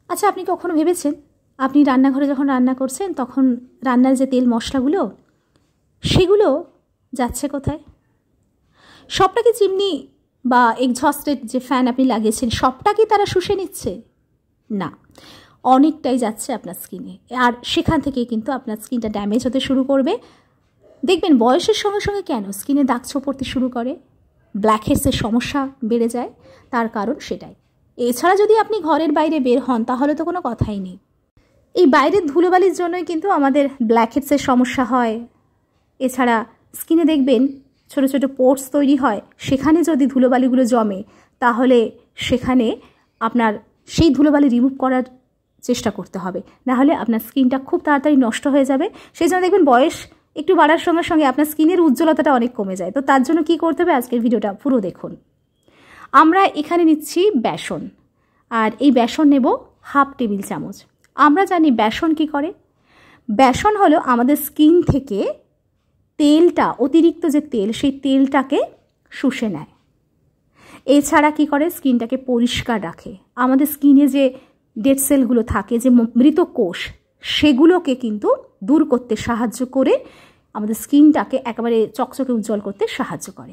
আচ্ছা, আপনি কখনো ভেবেছেন আপনি রান্নাঘরে যখন রান্না করছেন তখন রান্নার যে তেল মশলাগুলো সেগুলো যাচ্ছে কোথায়? সবটা কি চিমনি বা এক্সস্টেড যে ফ্যান আপনি লাগিয়েছেন সবটা কি তারা শুষে নিচ্ছে? না, অনেকটাই যাচ্ছে আপনার স্কিনে, আর সেখান থেকে কিন্তু আপনার স্কিনটা ড্যামেজ হতে শুরু করবে। দেখবেন বয়সের সঙ্গে সঙ্গে কেন স্কিনে দাগ ছোপ পড়তে শুরু করে, ব্ল্যাকহেডসের সমস্যা বেড়ে যায়, তার কারণ সেটাই। এছাড়া যদি আপনি ঘরের বাইরে বের হন তাহলে তো কোনো কথাই নেই। এই বাইরের ধুলোবালির জন্যই কিন্তু আমাদের ব্ল্যাকহেডসের সমস্যা হয়। এছাড়া স্কিনে দেখবেন ছোট ছোট পোর্স তৈরি হয়, সেখানে যদি ধুলোবালিগুলো জমে তাহলে সেখানে আপনার সেই ধুলোবালি রিমুভ করার চেষ্টা করতে হবে, নাহলে আপনার স্কিনটা খুব তাড়াতাড়ি নষ্ট হয়ে যাবে। সেই জন্য দেখবেন বয়স একটু বাড়ার সঙ্গে সঙ্গে আপনার স্কিনের উজ্জ্বলতাটা অনেক কমে যায়। তো তার জন্য কী করতে হবে, আজকের ভিডিওটা পুরো দেখুন। আমরা এখানে নিচ্ছি বেসন, আর এই বেসন নেব 1/2 টেবিল চামচ। আমরা জানি বেসন কি করে। বেসন হলো আমাদের স্কিন থেকে তেলটা, অতিরিক্ত যে তেল, সেই তেলটাকে শুষে নেয়। এছাড়া কি করে, স্কিনটাকে পরিষ্কার রাখে। আমাদের স্কিনে যে ডেড সেলগুলো থাকে, যে মৃত কোষ, সেগুলোকে কিন্তু দূর করতে সাহায্য করে আমাদের স্কিনটাকে একেবারে চকচকে উজ্জ্বল করতে সাহায্য করে।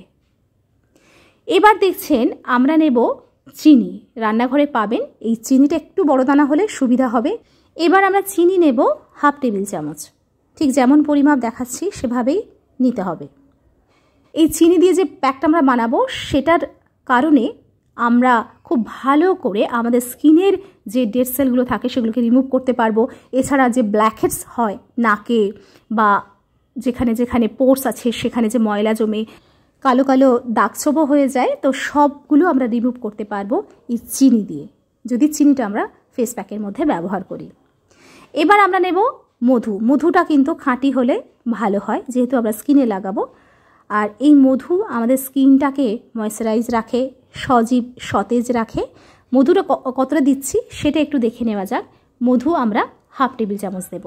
এবার দেখছেন আমরা নেব চিনি। রান্নাঘরে পাবেন, এই চিনিটা একটু বড় দানা হলে সুবিধা হবে। এবার আমরা চিনি নেব 1/2 টেবিল চামচ। ঠিক যেমন পরিমাপ দেখাচ্ছি সেভাবেই নিতে হবে। এই চিনি দিয়ে যে প্যাকটা আমরা বানাবো সেটার কারণে আমরা খুব ভালো করে আমাদের স্কিনের যে ডেড সেলগুলো থাকে সেগুলোকে রিমুভ করতে পারবো। এছাড়া যে ব্ল্যাকহেডস হয় নাকে বা যেখানে যেখানে পোর্স আছে সেখানে যে ময়লা জমে কালো কালো দাগছোপও হয়ে যায়, তো সবগুলো আমরা রিমুভ করতে পারবো এই চিনি দিয়ে, যদি চিনিটা আমরা ফেস প্যাকের মধ্যে ব্যবহার করি। এবার আমরা নেব মধু। মধুটা কিন্তু খাঁটি হলে ভালো হয়, যেহেতু আমরা স্কিনে লাগাবো। আর এই মধু আমাদের স্কিনটাকে ময়েশ্চারাইজ রাখে, সজীব সতেজ রাখে। মধুটা কতটা দিচ্ছি সেটা একটু দেখে নেওয়া যাক। মধু আমরা 1/2 টেবিল চামচ দেব।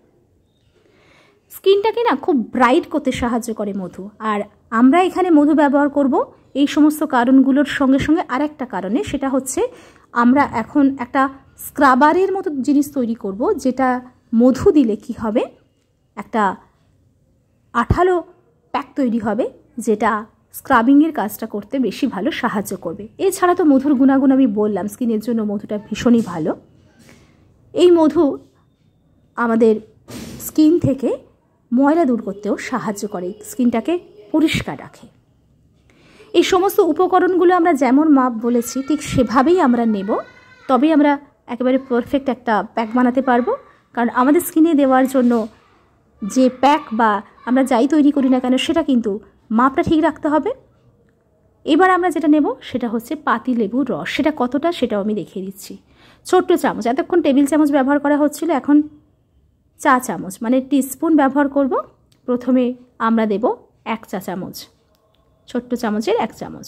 স্কিনটাকে না খুব ব্রাইট করতে সাহায্য করে মধু। আর আমরা এখানে মধু ব্যবহার করব এই সমস্ত কারণগুলোর সঙ্গে সঙ্গে আর একটা কারণে, সেটা হচ্ছে আমরা এখন একটা স্ক্রাবারের মতো জিনিস তৈরি করব, যেটা মধু দিলে কি হবে, একটা আঠালো প্যাক তৈরি হবে, যেটা স্ক্রাবিংয়ের কাজটা করতে বেশি ভালো সাহায্য করবে। এছাড়া তো মধুর গুণাগুণ আমি বললাম, স্কিনের জন্য মধুটা ভীষণই ভালো। এই মধু আমাদের স্কিন থেকে ময়লা দূর করতেও সাহায্য করে, স্কিনটাকে পরিষ্কার রাখে। এই সমস্ত উপকরণগুলো আমরা যেমন মাপ বলেছি ঠিক সেভাবেই আমরা নেব, তবেই আমরা একেবারে পারফেক্ট একটা প্যাক বানাতে পারবো। কারণ আমাদের স্কিনে দেওয়ার জন্য যে প্যাক বা আমরা যাই তৈরি করি না কেন সেটা কিন্তু মাপটা ঠিক রাখতে হবে। এবার আমরা যেটা নেব সেটা হচ্ছে পাতিলেবুর রস। সেটা কতটা সেটাও আমি দেখিয়ে দিচ্ছি। ছোট্ট চামচ, এতক্ষণ টেবিল চামচ ব্যবহার করা হচ্ছিল, এখন চা চামচ মানে টিস্পুন ব্যবহার করব। প্রথমে আমরা দেব 1 চা চামচ, ছোট্ট চামচের 1 চামচ।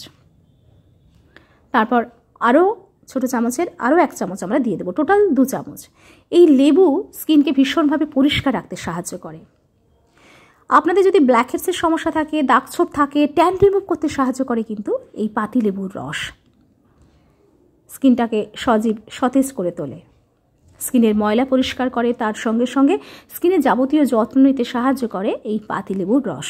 তারপর আরও ছোটো চামচের আরও 1 চামচ আমরা দিয়ে দেবো, টোটাল 2 চামচ। এই লেবু স্কিনকে ভীষণভাবে পরিষ্কার রাখতে সাহায্য করে। আপনাদের যদি ব্ল্যাকহেডসের সমস্যা থাকে, দাগছোপ থাকে, ট্যান রিমুভ করতে সাহায্য করে কিন্তু এই পাতিলেবুর রস। স্কিনটাকে সজীব সতেজ করে তোলে, স্কিনের ময়লা পরিষ্কার করে, তার সঙ্গে সঙ্গে স্কিনের যাবতীয় যত্ন নিতে সাহায্য করে এই পাতিলেবুর রস।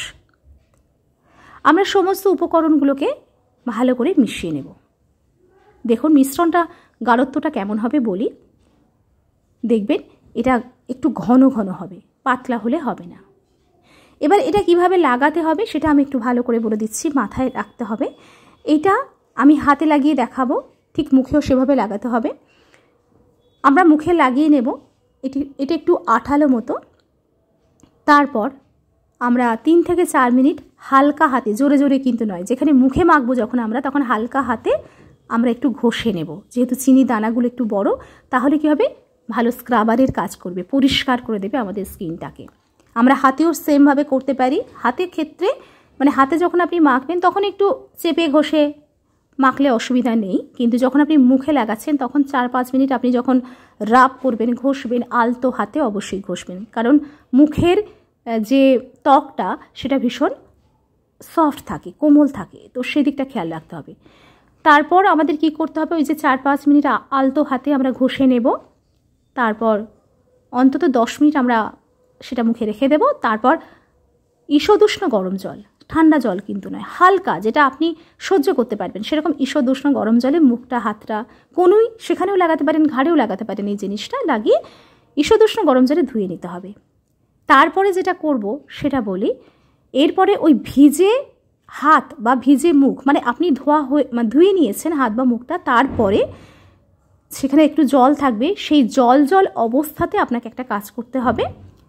আমরা সমস্ত উপকরণগুলোকে ভালো করে মিশিয়ে নেব। দেখুন মিশ্রণটা গাঢ়ত্বটা কেমন হবে বলি। দেখবেন এটা একটু ঘন ঘন হবে, পাতলা হলে হবে না। এবার এটা কিভাবে লাগাতে হবে সেটা আমি একটু ভালো করে বলে দিচ্ছি, মাথায় রাখতে হবে। এটা আমি হাতে লাগিয়ে দেখাবো, ঠিক মুখেও সেভাবে লাগাতে হবে। আমরা মুখে লাগিয়ে নেব, এটা একটু আঠালো মতো। তারপর আমরা 3 থেকে 4 মিনিট হালকা হাতে, জোরে জোরে কিন্তু নয়, যেখানে মুখে মাখবো যখন আমরা, তখন হালকা হাতে আমরা একটু ঘষে নেব। যেহেতু চিনি দানাগুলো একটু বড়, তাহলে কি হবে, ভালো স্ক্রাবারের কাজ করবে, পরিষ্কার করে দেবে আমাদের স্কিনটাকে। আমরা হাতেও সেমভাবে করতে পারি। হাতের ক্ষেত্রে মানে হাতে যখন আপনি মাখবেন তখন একটু চেপে ঘষে মাখলে অসুবিধা নেই, কিন্তু যখন আপনি মুখে লাগাচ্ছেন তখন 4-5 মিনিট আপনি যখন রাব করবেন, ঘষবেন, আলতো হাতে অবশ্যই ঘষবেন। কারণ মুখের যে ত্বকটা সেটা ভীষণ সফট থাকে, কোমল থাকে, তো সেদিকটা খেয়াল রাখতে হবে। তারপর আমাদের কি করতে হবে, ওই যে 4-5 মিনিট আলতো হাতে আমরা ঘষে নেব। তারপর অন্তত 10 মিনিট আমরা সেটা মুখে রেখে দেব। তারপর ঈষদুষ্ণ গরম জল, ঠান্ডা জল কিন্তু নয়, হালকা যেটা আপনি সহ্য করতে পারবেন সেরকম ঈষদুষ্ণ গরম জলে মুখটা, হাতটা, কোনোই সেখানেও লাগাতে পারেন, ঘাড়েও লাগাতে পারেন, এই জিনিসটা লাগিয়ে ঈষদুষ্ণ গরম জলে ধুয়ে নিতে হবে। তারপরে যেটা করব সেটা বলি, এরপরে ওই ভিজে হাত বা ভিজে মুখ, মানে আপনি ধুয়ে নিয়েছেন হাত বা মুখটা, তারপরে সেখানে একটু জল থাকবে, সেই জল অবস্থাতে আপনাকে একটা কাজ করতে হবে,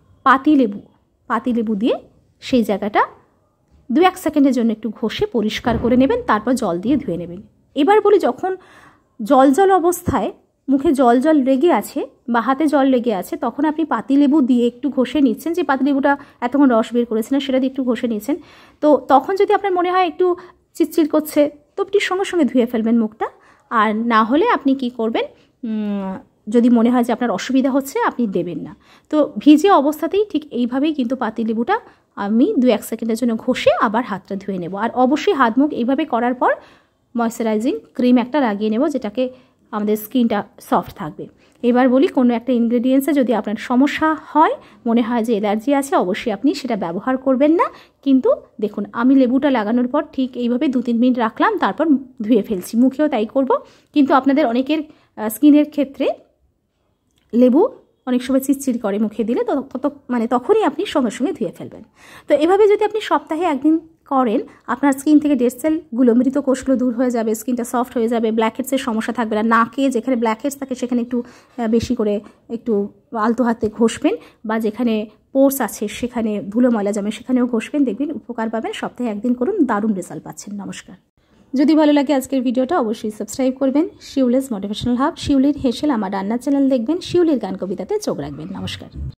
পাতিলেবু দিয়ে সেই জায়গাটা 2-1 সেকেন্ডের জন্য একটু ঘষে পরিষ্কার করে নেবেন, তারপর জল দিয়ে ধুয়ে নেবেন। এবার বলি, যখন জল অবস্থায় মুখে জল লেগে আছে বা হাতে জল লেগে আছে, তখন আপনি পাতিলেবু দিয়ে একটু ঘষে নিচ্ছেন, যে পাতিলেবুটা এতক্ষণ রস বের করেছিলেন সেটা দিয়ে একটু ঘষে নিয়েছেন। তো তখন যদি আপনার মনে হয় একটু চিটচিট করছে, তো আপনি সঙ্গে সঙ্গে ধুয়ে ফেলবেন মুখটা। আর না হলে আপনি কি করবেন, যদি মনে হয় যে আপনার অসুবিধা হচ্ছে, আপনি দেবেন না। তো ভিজে অবস্থাতেই ঠিক এইভাবেই কিন্তু পাতিলেবুটা আমি 2-1 সেকেন্ডের জন্য ঘষে আবার হাতটা ধুয়ে নেব। আর অবশ্যই হাত মুখ এইভাবে করার পর ময়শ্চারাইজিং ক্রিম একটা লাগিয়ে নেব, যেটাকে আমাদের স্কিনটা সফট থাকবে। এবার বলি, কোনো একটা ইনগ্রেডিয়েন্টসে যদি আপনার সমস্যা হয়, মনে হয় যে অ্যালার্জি আছে, অবশ্যই আপনি সেটা ব্যবহার করবেন না। কিন্তু দেখুন, আমি লেবুটা লাগানোর পর ঠিক এইভাবে 2-3 মিনিট রাখলাম, তারপর ধুয়ে ফেলছি। মুখেও তাই করব। কিন্তু আপনাদের অনেকের স্কিনের ক্ষেত্রে লেবু অনেক সময় চিটচিট করে মুখে দিলে, তখনই আপনি সঙ্গে সঙ্গে ধুয়ে ফেলবেন। তো এভাবে যদি আপনি সপ্তাহে একদিন করেন, আপনার স্কিন থেকে ডেড সেলগুলো, মৃত কোষগুলো দূর হয়ে যাবে, স্কিনটা সফট হয়ে যাবে, ব্ল্যাকহেডসের সমস্যা থাকবে না। নাকে যেখানে ব্ল্যাকহেডস থাকে সেখানে একটু বেশি করে একটু আলতো হাতে ঘষবেন, বা যেখানে পোর্স আছে সেখানে ধুলো ময়লা জমে সেখানেও ঘষবেন, দেখবেন উপকার পাবেন। সপ্তাহে একদিন করুন, দারুণ রেজাল্ট পাচ্ছেন। নমস্কার। যদি ভালো লাগে আজকের ভিডিওটা অবশ্যই সাবস্ক্রাইব করবেন। শিউলিস মোটিভেশনাল হাব, শিউলির হেসেল আমার রান্নার চ্যানেল দেখবেন, শিউলির গান কবিতাতে চোখ রাখবেন। নমস্কার।